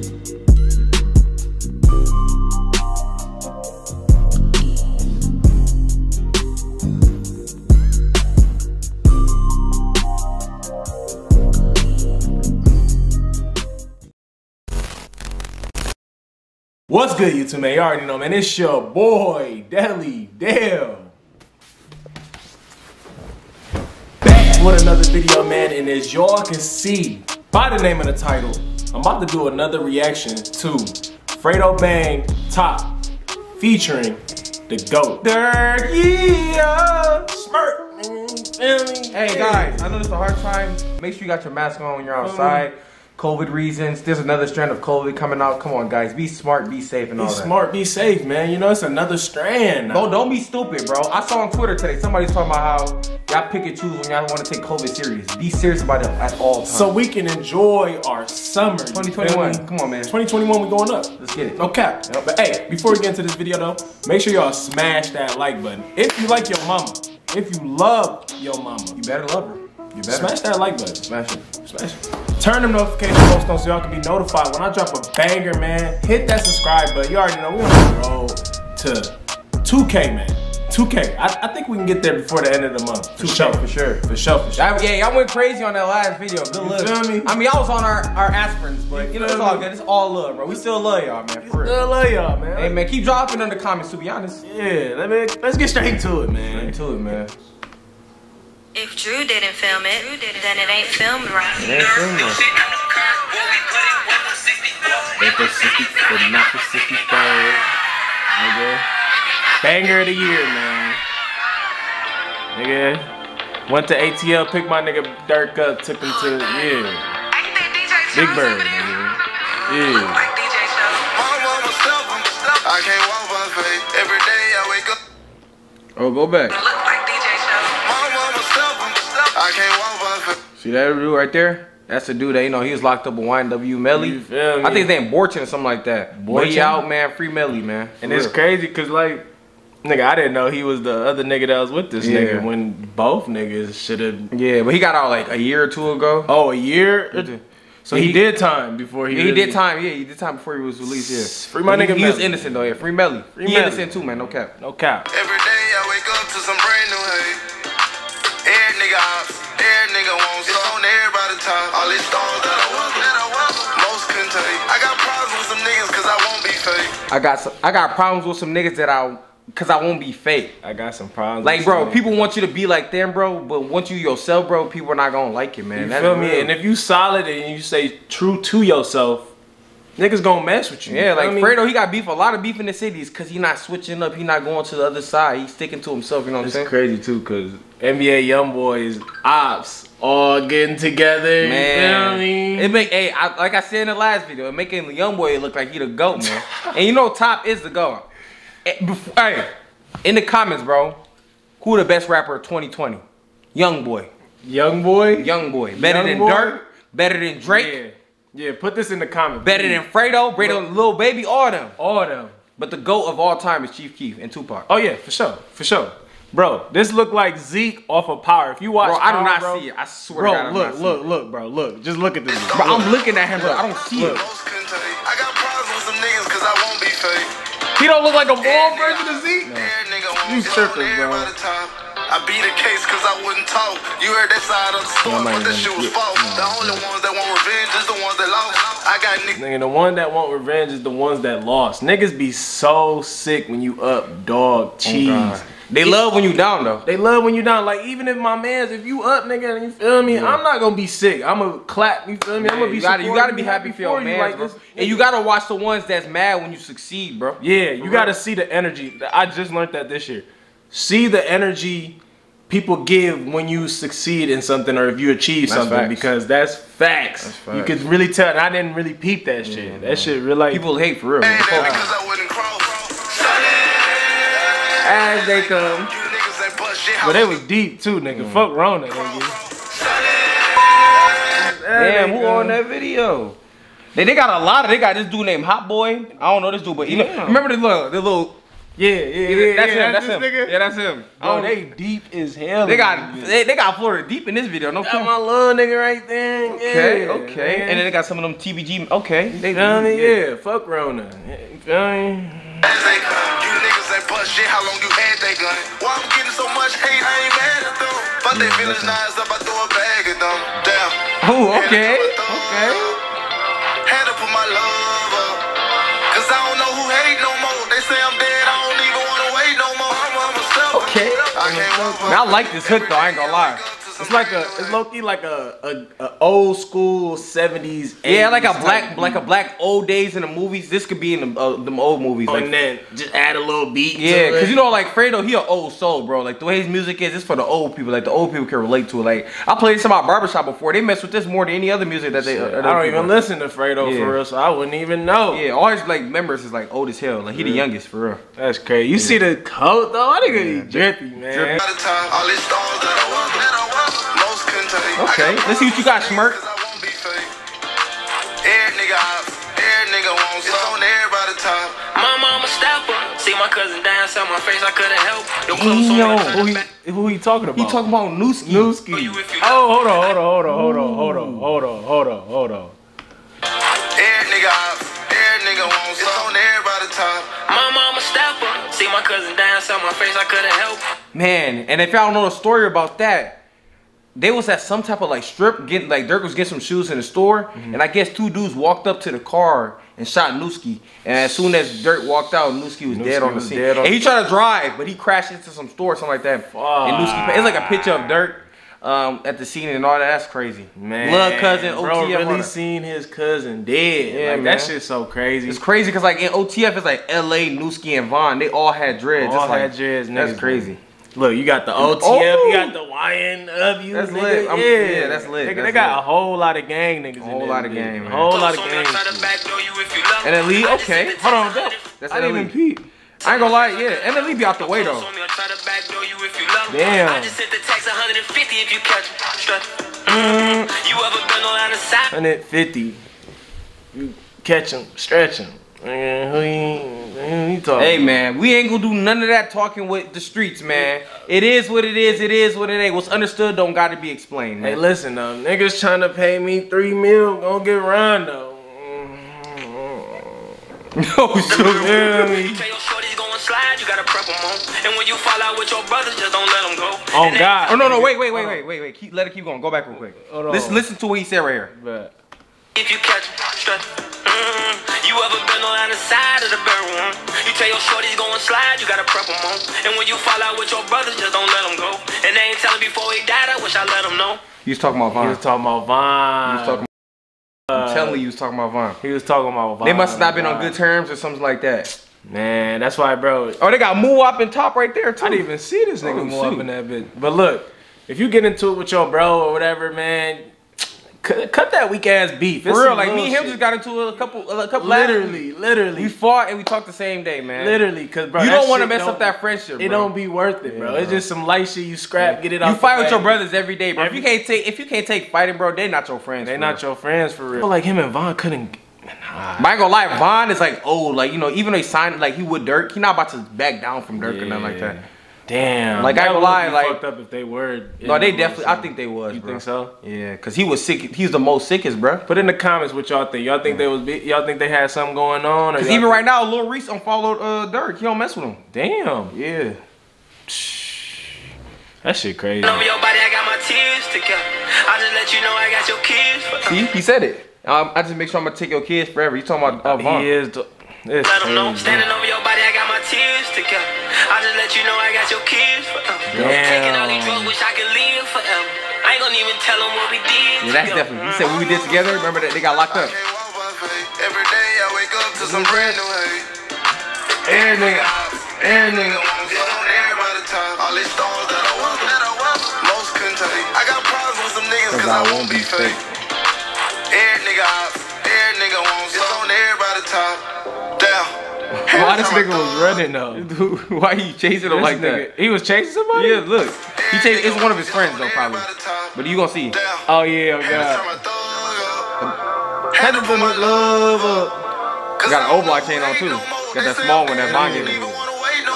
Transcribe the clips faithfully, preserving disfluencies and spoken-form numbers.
What's good, YouTube, man? You already know, man. It's your boy, Deli Dale. Back with another video, man. And as y'all can see by the name of the title, I'm about to do another reaction to Fredo Bang Top featuring the GOAT. Dirk, yeah, Smirk. Hey guys, I know this is a hard time. Make sure you got your mask on when you're outside. COVID reasons. There's another strand of COVID coming out. Come on, guys. Be smart, be safe, and all that. Be smart, be safe, man. You know, it's another strand. Bro, don't be stupid, bro. I saw on Twitter today, somebody's talking about how y'all pick and choose when y'all want to take COVID serious. Be serious about it at all times. So we can enjoy our summer. twenty twenty-one. Come on, man. twenty twenty-one, we going up. Let's get it. No cap. Yep. But hey, before we get into this video, though, make sure y'all smash that like button. If you like your mama, if you love your mama, you better love her. You better. Smash that like button. Smash it. Smash it. Turn them notification posts on so y'all can be notified when I drop a banger, man. Hit that subscribe button. You already know we're on the road to two K, man. two K. I, I think we can get there before the end of the month. For sure, for sure. For sure, for sure. I, yeah, y'all went crazy on that last video. Good look. You feel me? I mean, I was on our, our aspirins, but you know, it's all good. It's all love, bro. We still love y'all, man. For real. Still love y'all, man. Hey, man, keep dropping in the comments, to be honest. Yeah, let me, let's get straight to it, man. Straight to it, man. If Drew didn't film it, then it ain't filmed right. It ain't filmed right. They for sixty, but not for sixty-third. Nigga. Banger of the year, man. Nigga. Went to A T L, picked my nigga Dirk up, took him to, yeah. Big Bird, nigga. Yeah. I can't walk my face. Every day I wake up. Oh, go back. I can't walk my face. See that dude right there? That's the dude that, you know, he was locked up with Y N W Melly. You feel me? I think his name Borchin or something like that. Boy, he out, man. Free Melly, man. And it's crazy because, like, nigga, I didn't know he was the other nigga that was with this Yeah. nigga when both niggas should have. Yeah, but he got out like a year or two ago. Oh, a year? So he, he did time before he yeah, he really... did time, yeah, he did time before he was released, yeah. Free my he, nigga He was Melly. innocent though, yeah. Free Melly. Free he Melly. innocent too, man, no cap. No cap. Every day I wake up to some brand new hate. Every nigga ops, every nigga wants it's on everybody top. All these stars that I want, that I want, most couldn't take. I got problems with some niggas cause I won't be fake. I got some, I got problems with some niggas that I, cause I won't be fake. I got some problems. Like, bro, people want you to be like them, bro, but once you yourself, bro, people are not gonna like you, man. You That's feel me? real. And if you solid and you say true to yourself, niggas gonna mess with you. Yeah, you like know Fredo, he got beef, a lot of beef in the cities because he not switching up, he not going to the other side, he's sticking to himself, you know what I'm It's saying? crazy too, cause N B A YoungBoys, ops, all getting together. Man, you feel me? it make, hey, I, like I said in the last video, it making the young boy look like he the GOAT, man. And you know Top is the GOAT. Eh, before- Hey, in the comments, bro, who the best rapper of twenty twenty? Young boy. Young boy? Young boy. Better Young than boy? Dirk, better than Drake, Yeah. Yeah, put this in the comments. better than Fredo, better than Lil Baby, all them. all of them. But the GOAT of all time is Chief Keef and Tupac. Oh yeah, for sure, for sure. Bro, this look like Zeke off of Power. If you watch Bro, I do Power, not bro, see it. I swear bro, to God, I do look, not see look, it. look, bro, look. Just look at this. Bro, I'm looking at him, but I don't see Look. it. Most couldn't take. I got problems with some niggas cause I won't be fake. He don't look like a bald version of Zeke. Every nigga You wants it's tripping, on bro. everybody top. I beat the case cause I wouldn't talk. You heard that side of the story, Yeah, but that shit was false. The only ones that want revenge is the ones that lost. I got niggas. Nigga, the one that want revenge is the ones that lost. Niggas be so sick when you up, dog, cheese. God. They love when you down though. They love when you down. Like, even if my mans, if you up, nigga, you feel me? Yeah. I'm not gonna be sick. I'm gonna clap, you feel me? I'm gonna be you gotta, you supportive, gotta be happy for your you, man, like bro. this. And you gotta watch the ones that's mad when you succeed, bro. Yeah, you gotta see the energy. I just learned that this year. See the energy people give when you succeed in something or if you achieve That's something, facts. because that's facts. That's facts. You could really tell, and I didn't really peep that shit. Yeah, that shit really like, People hate for real. Man. And that because I wouldn't cross. As they come. You niggas ain't bust shit. but they was deep too, nigga. Fuck Rona, nigga. Damn, who on that video? They, they got a lot of, they got this dude named Hot Boy. I don't know this dude, but you know, Yeah. remember the little, the little Yeah, yeah, yeah. That's yeah, him. That's this him. nigga. Yeah, that's him. Bro, Oh, they deep as hell. they in got this they, they got Florida deep in this video. No Got cap. my little nigga right there. Okay, yeah, okay. man. And then they got some of them T B G. Okay, they feel me? Yeah, fuck Rona. You feel me? As they come, you niggas ain't bust shit. How long you had that gun? Why I'm getting so much hate? I ain't mad at them. But they feelings nice up. I throw a bag at them. Damn. Oh, okay, okay. Had to put my love up. Cause I don't know who hate no more. They say I'm dead. I don't even wanna wait no more. I'm, I'm a step. Okay. I can't Man, I like this hook though. I ain't gonna lie. It's like a, it's low key like a, a, a old school seventies. Yeah, like a eighties black, type like a black old days in the movies. This could be in the uh, them old movies. beat. Like, And then just add a little beat. yeah, to cause it. you know, like Fredo, he an old soul, bro. Like the way his music is, it's for the old people. Like the old people can relate to it. Like I played this in my barbershop before. They mess with this more than any other music that they. Uh, I other don't people. even listen to Fredo Yeah. for real, so I wouldn't even know. Yeah, all his like members is like old as hell. Like he the youngest for real. That's crazy. You see the coat though? I think he drippy, man. Drippy. By the time, all these stars that I want, that I want, most couldn't take. Okay, let's see what you got, Schmirk. Cause I won't be fake. Every nigga ops, every nigga wants, it's on everybody top. My mama stepper. See my cousin dance on my face, I couldn't help. Your clothes on Yo, me, Who he, who he talking about? He talking about Nooski. Newski. you if you Oh, hold on, hold on, hold on, hold on, hold on, hold on, hold on, hold on. Every nigga ops, every nigga wants, it's on everybody top. My mama stepper. See my cousin dance on my face, I couldn't help. Man, and if y'all don't know the story about that, they was at some type of like strip getting like Dirk was getting some shoes in the store, Mm-hmm. and I guess two dudes walked up to the car and shot Nooski. And as soon as Dirk walked out, Nooski was Nooski dead on the was scene. dead on- And he tried to drive, but he crashed into some store or something like that. And Nooski, it's like a picture of Dirk um, at the scene and all that. That's crazy. Man, Blood cousin, bro, O T F. all really that. seen his cousin dead. Yeah, like, man. that shit's so crazy. It's crazy because like in O T F, it's like L A, Nooski, and Vaughn. They all had dreads. All It's like, had dreads, That's niggas. crazy. Look, you got the O T F, Oh! you got the Y N W. That's nigga. lit. I'm- Yeah. yeah, that's lit. Nigga, That's they got lit. a whole lot of gang niggas. A whole in lot this of bitch. gang, man. A whole lot of Clothes on me, gang. I try to shit. backdoor you if you love me. N L E, I just okay. hit the Hold on, text that, That's I didn't N L E. even peep. I ain't gonna lie, yeah. N L E be out the way though. Clothes on me, I try to backdoor you if you love me. Damn. I just sent the text one hundred fifty if you catch me. Strut. Mm. You ever been on the side? one hundred fifty. You catch him, stretch him. Man, who you, who you talking? Hey man, we ain't gonna do none of that talking with the streets, man. It is what it is, it is what it ain't. What's understood don't gotta be explained, Hey, man. listen though, niggas trying to pay me three mil, gonna get Rondo. No, You so feel me? You tell your shorties going slide, you gotta prep them on. And when you fall out with your brothers, just don't let them go. Oh And they- God. Oh no no wait wait wait wait wait wait keep let it keep going. Go back real quick. Hold on. Listen listen to what he said right here. But If you catch me, strut. Mm. You ever been on the side of the barrel? Huh? You tell your shorties going slide, you gotta prep them on. And when you fall out with your brothers, just don't let them go. And they ain't telling before he died, I wish I let them know. He was talking about he Vaughn. was talking about Vine. He was talking I'm telling you, he was talking about Vaughn. He was talking about Vine. They must have not been on good terms or something like that. Man, that's why, bro. Oh, they got Moo up and top right there too. I didn't even see this nigga Oh, move up shoot. in that bitch. But look, if you get into it with your bro or whatever, man, cut, cut that weak ass beef. It's For real, some like me little and him shit. just got into a couple, a couple. last literally, week. literally, We fought and we talked the same day, man. literally, cause bro, You that don't want to shit mess don't- up that friendship. It bro. don't be worth it, bro. Yeah, It's bro. just some light shit you scrap, get it out. You the fight with bag. your brothers every day, bro. Every- if you can't take, if you can't take fighting, bro, they not your friends. They for not real. your friends for real. I feel like him and Vaughn couldn't. Nah. But I ain't gonna lie, Vaughn is like old. Like you know, even though he signed, like he with Dirk, he not about to back down from Dirk or nothing like that. Damn. Like, I That ain't gonna would lie, be like- fucked up if they were. No, they definitely. I think they was. You bro. think so? Yeah, cause he was sick. He was the most sickest, bro. Put in the comments what y'all think. Y'all think they was be, y'all think they had something going on? Or Cause y'all even think- right now, Lil Reese unfollowed uh, Dirk. He don't mess with him. Damn. Yeah. That shit crazy. Over your body, I got my tears together. I just let you know I got your kids. See, he said it. Um, I just make sure I'm gonna take your kids forever. You talking about uh, Vaughn? He is. The, it's Let them know. crazy. Standing over your body, I got my tears together. I just let you know I got your kids forever. Taking all these drugs, wish I could live forever. I ain't gonna even tell them what we did. Yeah, that's together. definitely. He said what we did together. Remember that they got locked up. Can't walk by faith. Every day I wake up to some brand new hate. Every nigga. Every nigga. It's on everybody top. All these stars that I want, that I want, most couldn't take. I got problems with some niggas cause I won't be fake. Every nigga ops, every nigga wants, it's on everybody top. Damn. Why this nigga was running though? Why he chasing him This like nigga- that? He was chasing somebody? Yeah, look. He chased. It's one of his friends though, probably. But you gonna see. Damn. Oh yeah, oh Had to turn god. my thug up. Had to put my love up. Got an O-block chain on too. Got that small one that Vaughn gave me.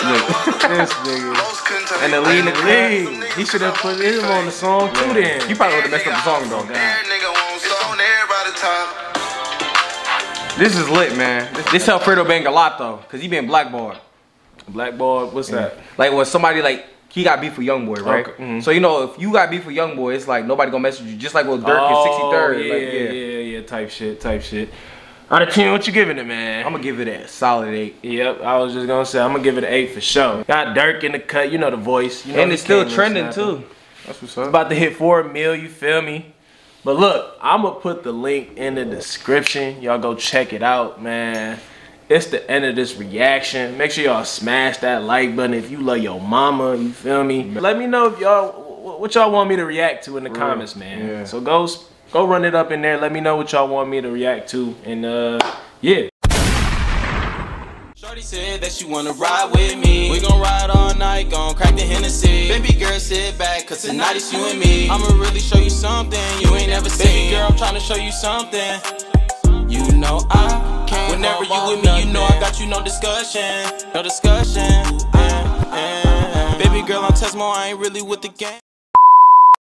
This nigga. Most couldn't tell And the you. lead in the Lee, he should have put him on the song too then. You probably would have messed up the song though. Every nigga wants it's on everybody's top. This is lit, man. This, this helped Fredo Bang a lot though, cause he been blackballed. Blackball, what's that? Like when somebody like he got beef with YoungBoy, right? Okay, mhm. So you know if you got beef with YoungBoy, it's like nobody gonna message you. Just like with Dirk Oh, in sixty-third. yeah, Like, yeah. yeah, yeah, type shit, type shit. Out of ten, what you giving it, man? I'm gonna give it a solid eight. Yep, I was just gonna say I'm gonna give it an eight for sure. Got Dirk in the cut, you know the voice. You know And he it's still came in trending snapping. too. That's what's up. About to hit four mil, you feel me? But look, I'm gonna put the link in the description. Y'all go check it out, man. It's the end of this reaction. Make sure y'all smash that like button if you love your mama, you feel me? Let me know if y'all, what y'all want me to react to in the comments, man. Yeah. So go, go run it up in there. Let me know what y'all want me to react to. And uh, yeah. Shorty said that she wanna ride with me. We gon' ride all night, gon' crack the Hennessy. Baby girl, sit back, cause tonight it's you and me. I'ma really show you something you ain't never seen. Baby girl, I'm tryna show you something. You know I can't. Whenever you with me, you know I got you, no discussion. No discussion. Uh, uh, uh. Baby girl, I'm Tesmo, I ain't really with the game.